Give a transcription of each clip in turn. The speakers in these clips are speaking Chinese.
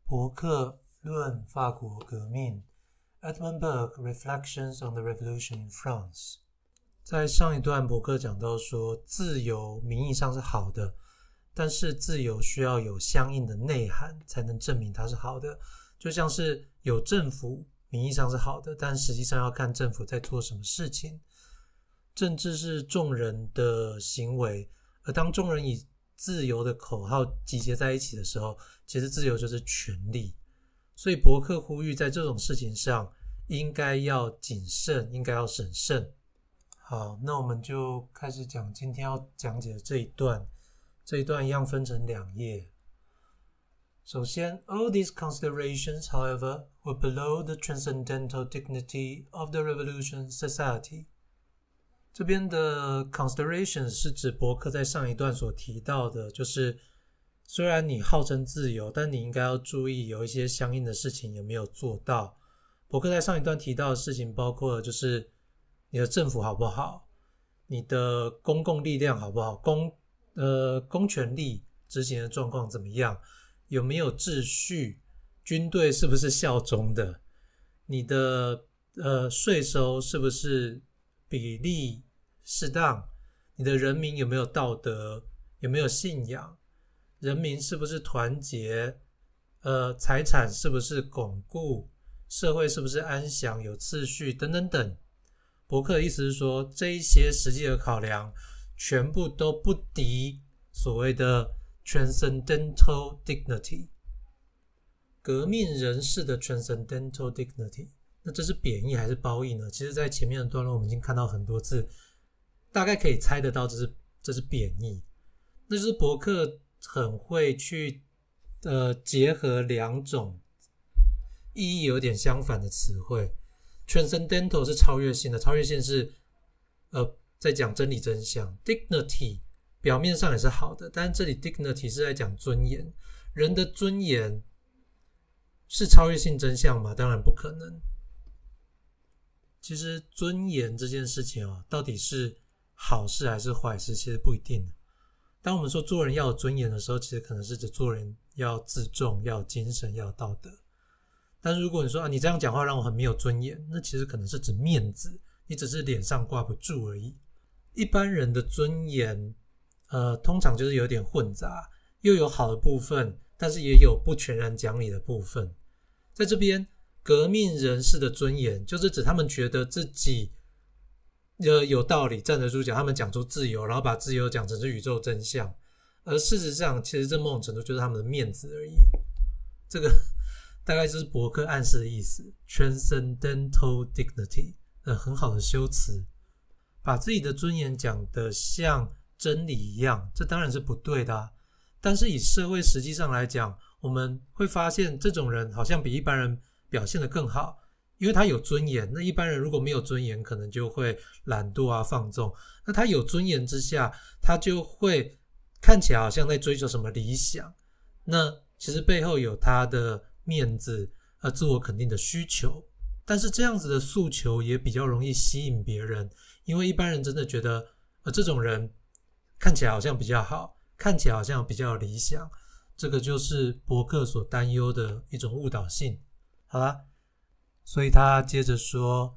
伯克论法国革命 Edmund Burke Reflections on the Revolution in France。 在上一段伯克讲到说，自由名义上是好的，但是自由需要有相应的内涵才能证明它是好的。就像是有政府名义上是好的，但实际上要看政府在做什么事情。政治是众人的行为，而当众人以自由的口号集结在一起的时候，其实自由就是权利。所以伯克呼吁在这种事情上应该要谨慎，应该要审慎。好，那我们就开始讲今天要讲解的这一段。这一段一样分成2页。首先 all these considerations, however, were below the transcendental dignity of the revolution society。 这边的 considerations 是指伯克在上一段所提到的，就是虽然你号称自由，但你应该要注意有一些相应的事情有没有做到。伯克在上一段提到的事情包括就是你的政府好不好，你的公共力量好不好，公权力执行的状况怎么样，有没有秩序，军队是不是效忠的，你的税收是不是比例适当，你的人民有没有道德，有没有信仰，人民是不是团结，财产是不是巩固，社会是不是安详有秩序等等等。伯克的意思是说，这一些实际的考量全部都不敌所谓的 transcendental dignity， 革命人士的 transcendental dignity。 那这是贬义还是褒义呢？其实在前面的段落我们已经看到很多次，大概可以猜得到这是贬义。那就是伯克很会去结合2种意义有点相反的词汇。 transcendental 是超越性的，超越性是在讲真理真相。 dignity 表面上也是好的，但是这里 dignity 是在讲尊严。人的尊严是超越性真相吗？当然不可能。其实尊严这件事情到底是好事还是坏事，其实不一定。当我们说做人要有尊严的时候，其实可能是指做人要自重，要有精神，要有道德。但是如果你说你这样讲话让我很没有尊严，那其实可能是指面子，你只是脸上挂不住而已。一般人的尊严通常就是有点混杂，又有好的部分，但是也有不全然讲理的部分。在这边革命人士的尊严就是指他们觉得自己有道理，站得住脚，他们讲出自由，然后把自由讲成是宇宙真相，而事实上其实这某种程度就是他们的面子而已。这个大概就是伯克暗示的意思， transcendental dignity， 很好的修辞。把自己的尊严讲得像真理一样，这当然是不对的但是以社会实际上来讲，我们会发现这种人好像比一般人表现得更好，因为他有尊严。那一般人如果没有尊严，可能就会懒惰放纵。那他有尊严之下，他就会看起来好像在追求什么理想，那其实背后有他的面子自我肯定的需求。但是这样子的诉求也比较容易吸引别人，因为一般人真的觉得这种人看起来好像比较好，看起来好像比较有理想。这个就是伯克所担忧的一种误导性。好啦，所以他接着说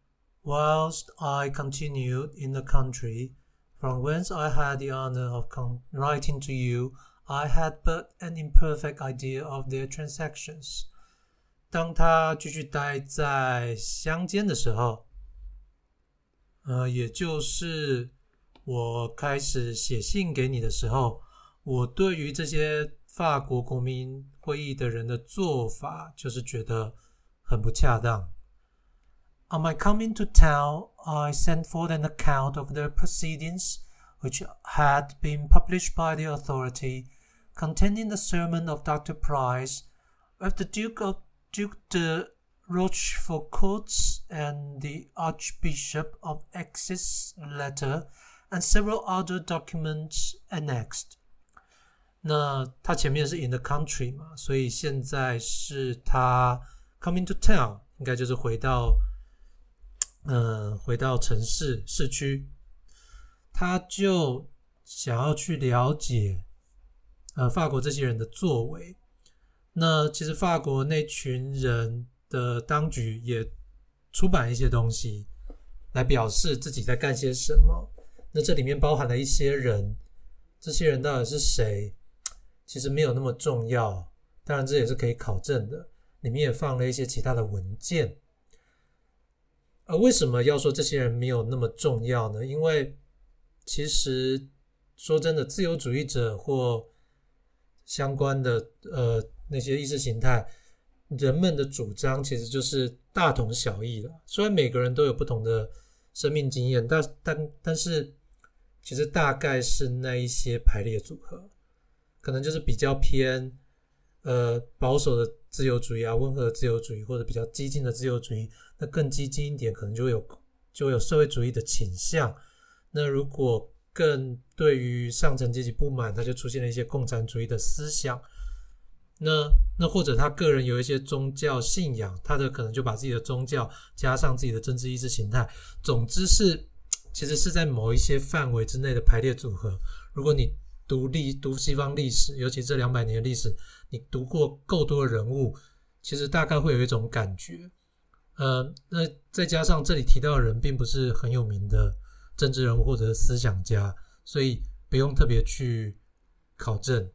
Whilst I continued in the country from whence I had the honor of writing to you, I had but an imperfect idea of their transactions。 当他继续待在乡间的时候，也就是我开始写信给你的时候，我对于这些法国国民会议的人的做法就是觉得很不恰当。 On my coming to town, I sent forth an account of the proceedings which had been published by the authority, containing the sermon of Dr. Price, with the Duke de Rochefoucauld's and the Archbishop of Aix's letter, and several other documents annexed。 那他前面是 in the country 嘛，所以现在是他 coming to town， 应该就是回到城市市区。他就想要去了解法国这些人的作为。 那其实法国那群人的当局也出版一些东西来表示自己在干些什么。那这里面包含了一些人，这些人到底是谁，其实没有那么重要，当然这也是可以考证的。里面也放了一些其他的文件。而为什么要说这些人没有那么重要呢？因为其实说真的，自由主义者或相关的那些意识形态，人们的主张其实就是大同小异的。虽然每个人都有不同的生命经验，但是其实大概是那一些排列组合，可能就是比较偏保守的自由主义啊，温和的自由主义，或者比较激进的自由主义。那更激进一点，可能就有社会主义的倾向。那如果更对于上层阶级不满，他就出现了一些共产主义的思想。那或者他个人有一些宗教信仰，他的可能就把自己的宗教加上自己的政治意识形态。总之其实是在某一些范围之内的排列组合。如果你读西方历史，尤其这200年的历史，你读过够多的人物，其实大概会有一种感觉。那再加上这里提到的人并不是很有名的政治人物或者思想家，所以不用特别去考证。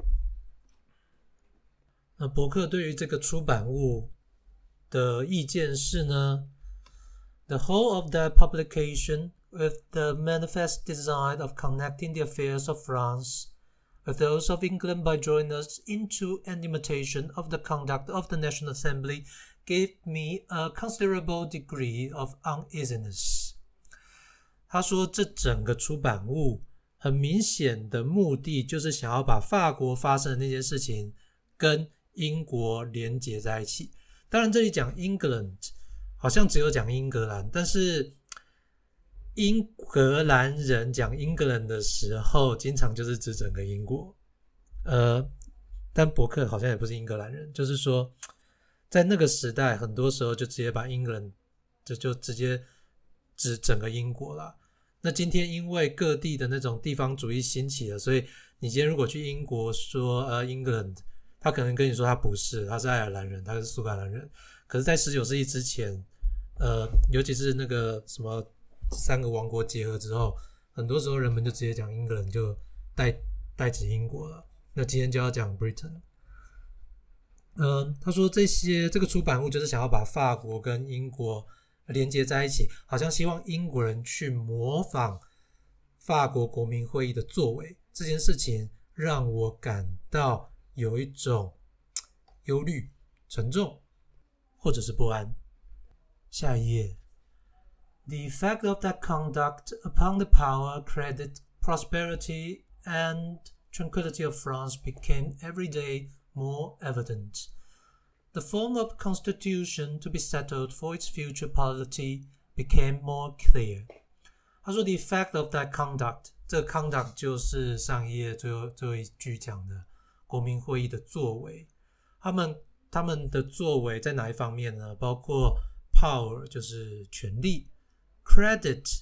那伯克对于这个出版物的意见是呢 ，The whole of that publication with the manifest design of connecting the affairs of France with those of England by drawing us into an imitation of the conduct of the National Assembly gave me a considerable degree of uneasiness. 他说这整个出版物很明显的目的就是想要把法国发生的那件事情跟英国连结在一起。当然这里讲 England 好像只有讲英格兰，但是英格兰人讲 England 的时候经常就是指整个英国。但伯克好像也不是英格兰人，就是说在那个时代很多时候就直接把 England 就直接指整个英国啦。那今天因为各地的那种地方主义兴起了，所以你今天如果去英国说England， 他可能跟你说他不是，他是爱尔兰人，他是苏格兰人。可是在19世纪之前尤其是那个什么3个王国结合之后，很多时候人们就直接讲 England 就代指英国了。那今天就要讲 Britain。他说这个出版物就是想要把法国跟英国连接在一起，好像希望英国人去模仿法国国民会议的作为。这件事情让我感到有一种忧虑、沉重或者是不安。下一页。The effect of that conduct upon the power, credit, prosperity, and tranquility of France became every day more evident. The form of constitution to be settled for its future polity became more clear. 他说 the effect of that conduct， 这个 conduct 就是上一页最后一句讲的国民会议的作为。他们的作为在哪一方面呢？包括 power 就是权力， credit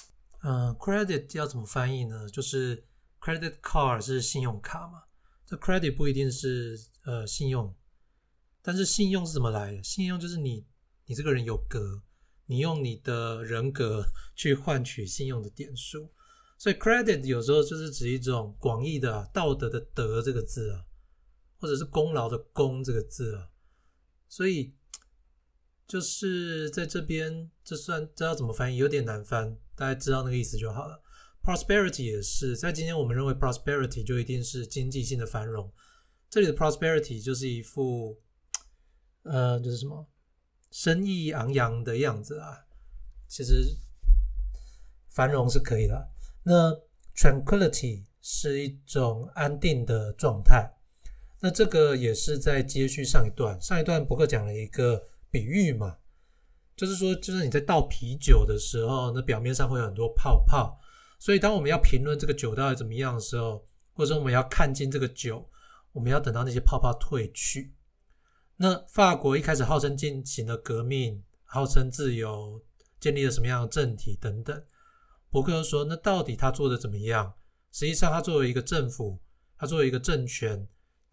credit 要怎么翻译呢？就是 credit card 是信用卡嘛，这 credit 不一定是信用，但是信用是怎么来的？信用就是你这个人有格，你用你的人格去换取信用的点数，所以 credit 有时候就是指一种广义的道德的德这个字啊，或者是功劳的功这个字啊，所以就是在这边这要怎么翻译有点难翻，大家知道那个意思就好了。Prosperity 也是，在今天我们认为 prosperity 就一定是经济性的繁荣，这里的 prosperity 就是一副就是什么生意昂扬的样子啊，其实繁荣是可以的。那 tranquility 是一种安定的状态，那这个也是在接续上一段伯克讲了一个比喻嘛，就是说就是你在倒啤酒的时候，那表面上会有很多泡泡，所以当我们要评论这个酒到底怎么样的时候，或者说我们要看清这个酒，我们要等到那些泡泡退去。那法国一开始号称进行了革命，号称自由，建立了什么样的政体等等，伯克说那到底他做的怎么样？实际上他作为一个政府，他作为一个政权，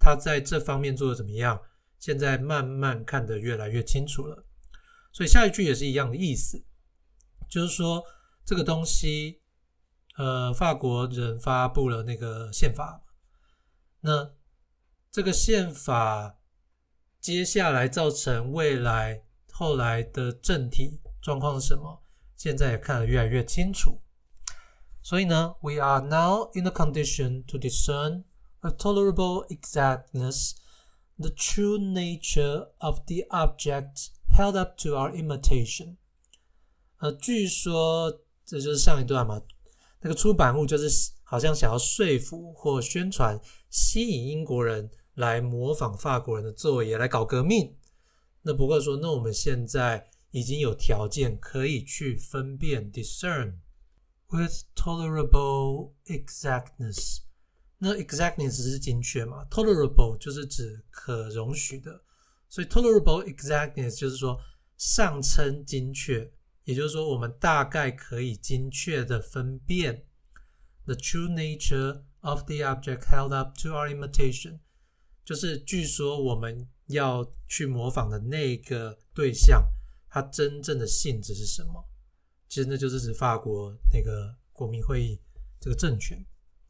他在这方面做得怎么样，现在慢慢看得越来越清楚了。所以下一句也是一样的意思，就是说这个东西法国人发布了那个宪法，那这个宪法接下来造成后来的政体状况是什么，现在也看得越来越清楚。所以呢 We are now in a condition to discern with tolerable exactness the true nature of the object held up to our imitation。据说这就是上一段嘛，那个出版物就是好像想要说服或宣传，吸引英国人来模仿法国人的作为，来搞革命。那伯克说，那我们现在已经有条件可以去分辨 discern with tolerable exactness。 那 exactness 是精确嘛， tolerable 就是指可容许的，所以 tolerable exactness 就是说上称精确，也就是说我们大概可以精确的分辨 the true nature of the object held up to our imitation， 就是据说我们要去模仿的那个对象它真正的性质是什么。其实那就是指法国那个国民会议这个政权。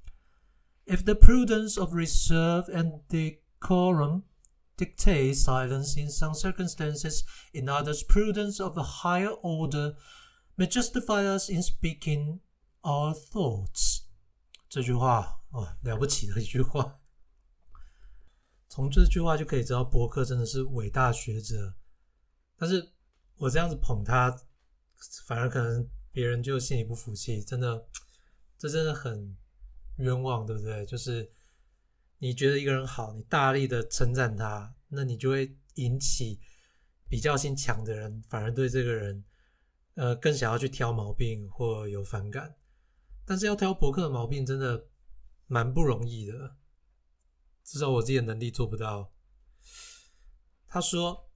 If the prudence of reserve and decorum dictates silence in some circumstances, in others prudence of a higher order may justify us in speaking our thoughts。 这句话了不起的一句话，从这句话就可以知道伯克真的是伟大学者。但是我这样子捧他，反而可能别人就心里不服气，真的，这真的很冤枉，对不对？就是你觉得一个人好，你大力的称赞他，那你就会引起比较心强的人反而对这个人更想要去挑毛病或有反感。但是要挑伯克的毛病真的蛮不容易的，至少我自己的能力做不到。他说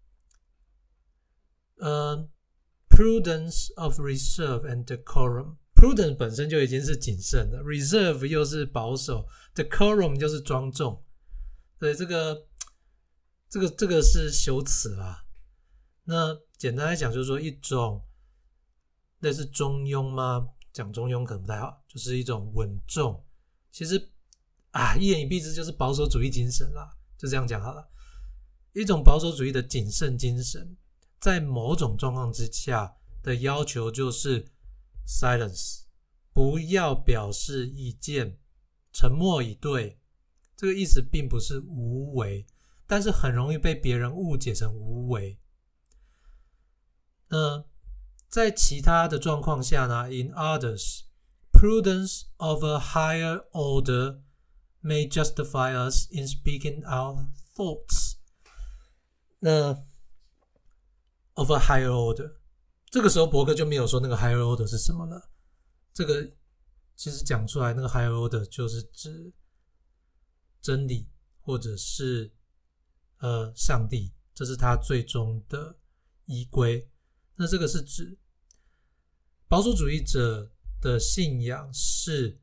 prudence of reserve and decorum。 Prudence 本身就已经是谨慎的， reserve 又是保守， decorum 就是庄重。对，这个是修辞啦。那简单来讲就是说一种类似中庸吗？讲中庸可能不太好，就是一种稳重。其实一言以蔽之就是保守主义精神啦，就这样讲好了。一种保守主义的谨慎精神，在某种状况之下的要求就是 silence， 不要表示意见，沉默以对。这个意思并不是无为，但是很容易被别人误解成无为。在其他的状况下呢 In others, prudence of a higher order may justify us in speaking our thoughts。 of a higher order， 这个时候伯克就没有说那个 higher order 是什么了。这个其实讲出来，那个 higher order 就是指真理或者是上帝，这是他最终的依归。那这个是指保守主义者的信仰是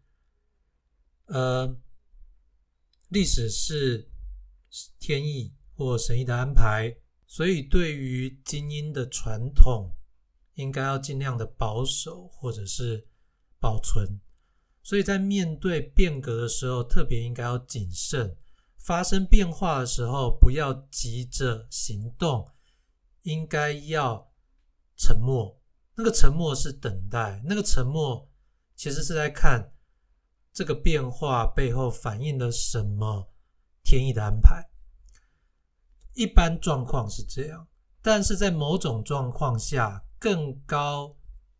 历史是天意或神意的安排，所以对于精英的传统应该要尽量的保守或者是保存，所以在面对变革的时候特别应该要谨慎，发生变化的时候不要急着行动，应该要沉默。那个沉默是等待，那个沉默其实是在看这个变化背后反映了什么天意的安排。一般状况是这样，但是在某种状况下更高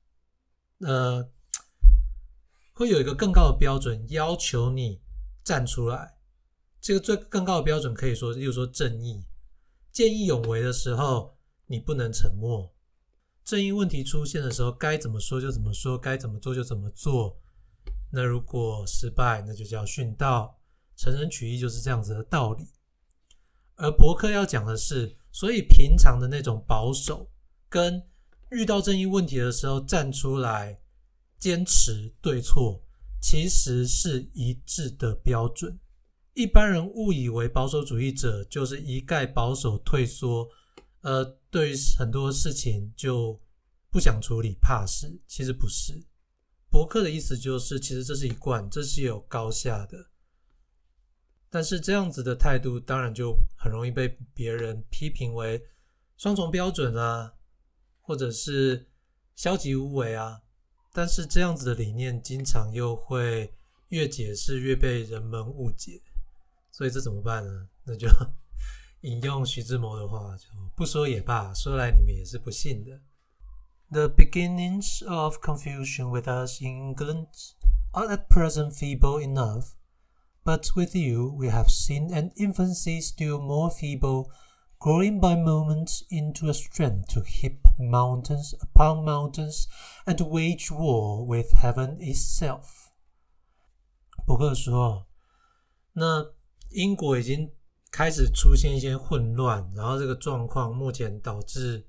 会有一个更高的标准要求你站出来。这个最更高的标准可以说，例如说正义，见义勇为的时候你不能沉默，正义问题出现的时候该怎么说就怎么说，该怎么做就怎么做。那如果失败，那就叫殉道，成人取义就是这样子的道理。而伯克要讲的是，所以平常的那种保守跟遇到正义问题的时候站出来坚持对错其实是一致的标准。 一般人误以为保守主义者就是一概保守退缩，对于很多事情就不想处理，怕事，其实不是。伯克的意思就是，其实这是一贯，这是有高下的。但是这样子的态度当然就很容易被别人批评为双重标准啊，或者是消极无为啊。但是这样子的理念经常又会越解释越被人们误解，所以这怎么办呢？那就引用徐志摩的话，就不说也罢，说来你们也是不信的。The beginnings of confusion with us in England are at present feeble enough, but with you we have seen an infancy still more feeble, growing by moments into a strength to heap mountains upon mountains and to wage war with heaven itself. 伯克说，那英国已经开始出现一些混乱，然后这个状况目前导致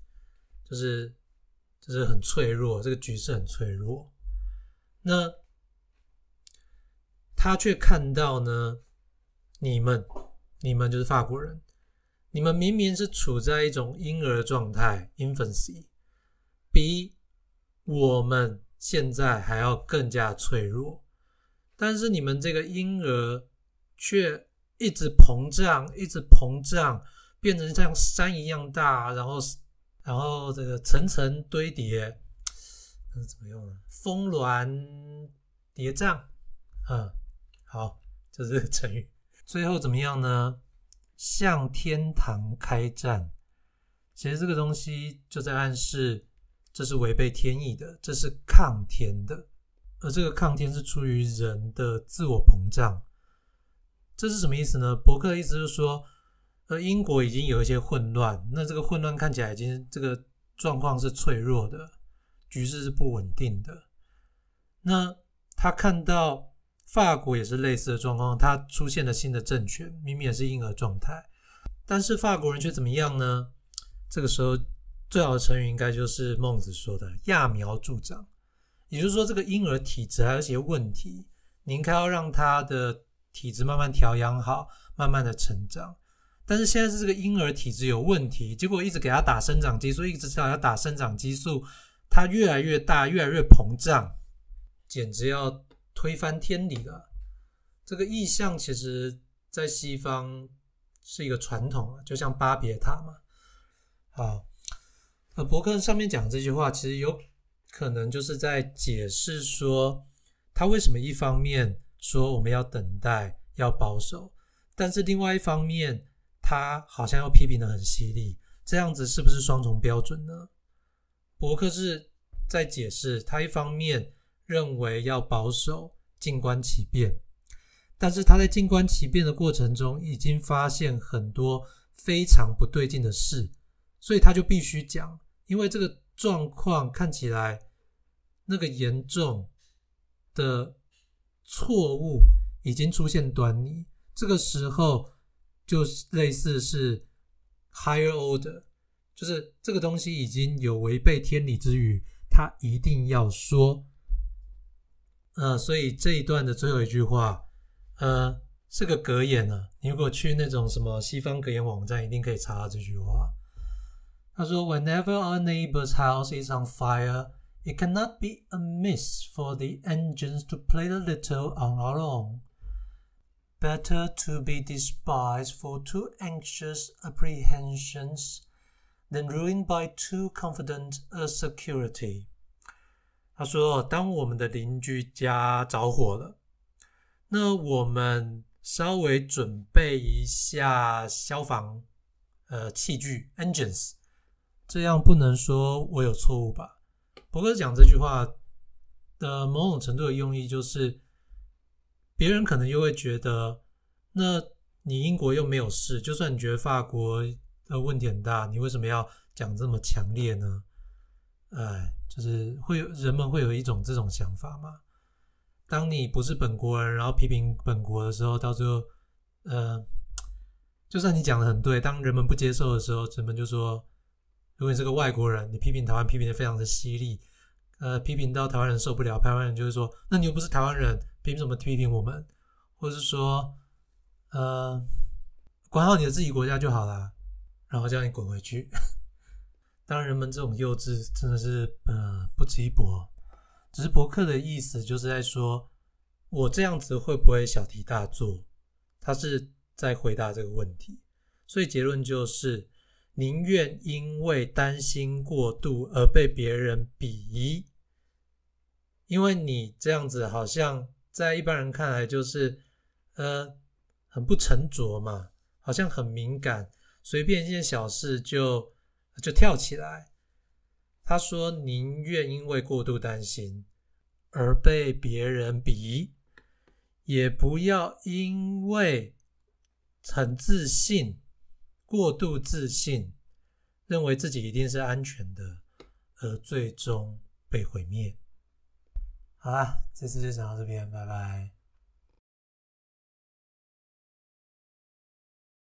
就是很脆弱，这个局势很脆弱。那他却看到呢，你们就是法国人，你们明明是处在一种婴儿状态 infancy， 比我们现在还要更加脆弱，但是你们这个婴儿却一直膨胀，变成像山一样大，然后这个层层堆叠，那是怎么用呢？峰峦叠嶂，好，这是个成语。最后怎么样呢？向天堂开战。其实这个东西就在暗示，这是违背天意的，这是抗天的，而这个抗天是出于人的自我膨胀。这是什么意思呢？伯克的意思就是说，英国已经有一些混乱，那这个混乱看起来已经这个状况是脆弱的，局势是不稳定的。那他看到法国也是类似的状况，他出现了新的政权，明明也是婴儿状态，但是法国人却怎么样呢？这个时候最好的成语应该就是孟子说的揠苗助长，也就是说这个婴儿体质还有一些问题，你应该要让他的体质慢慢调养好，慢慢的成长。但是现在是这个婴儿体质有问题，结果一直给他打生长激素，一直给他打生长激素，他越来越大，越来越膨胀，简直要推翻天理了。这个意象其实在西方是一个传统，就像巴别塔嘛。好，伯克上面讲这句话，其实有可能就是在解释说，他为什么一方面说我们要等待，要保守，但是另外一方面他好像要批评得很犀利，这样子是不是双重标准呢？伯克是在解释，他一方面认为要保守，静观其变，但是他在静观其变的过程中已经发现很多非常不对劲的事，所以他就必须讲，因为这个状况看起来那个严重的错误已经出现端倪，这个时候就类似是 higher order， 就是这个东西已经有违背天理之余，他一定要说。所以这一段的最后一句话，是个格言啊。你如果去那种什么西方格言网站，一定可以查到这句话。他说 ：“Whenever our neighbor's house is on fire, it cannot be amiss for the engines to play a little on our own. Better to be despised for too anxious apprehensions than ruined by too confident a security.” 他说，当我们的邻居家着火了，那我们稍微准备一下消防器具 engines， 这样不能说我有错误吧。伯克讲这句话的某种程度的用意就是，别人可能又会觉得，那你英国又没有事，就算你觉得法国的问题很大，你为什么要讲这么强烈呢？就是人们会有一种这种想法嘛。当你不是本国人，然后批评本国的时候，到最后，就算你讲得很对，当人们不接受的时候，人们就说，如果你是个外国人，你批评台湾批评得非常的犀利，批评到台湾人受不了，台湾人就会说，那你又不是台湾人，凭什么批评我们？或是说， 管好你的自己国家就好啦，然后叫你滚回去。当然人们这种幼稚真的是不值一驳，只是伯克的意思就是在说我这样子会不会小题大做，他是在回答这个问题。所以结论就是宁愿因为担心过度而被别人鄙夷，因为你这样子好像在一般人看来就是很不沉着嘛，好像很敏感，随便一件小事就跳起来。他说宁愿因为过度担心而被别人鄙夷，也不要因为很自信，过度自信，认为自己一定是安全的，而最终被毁灭。好啦，这次就讲到这边，拜拜。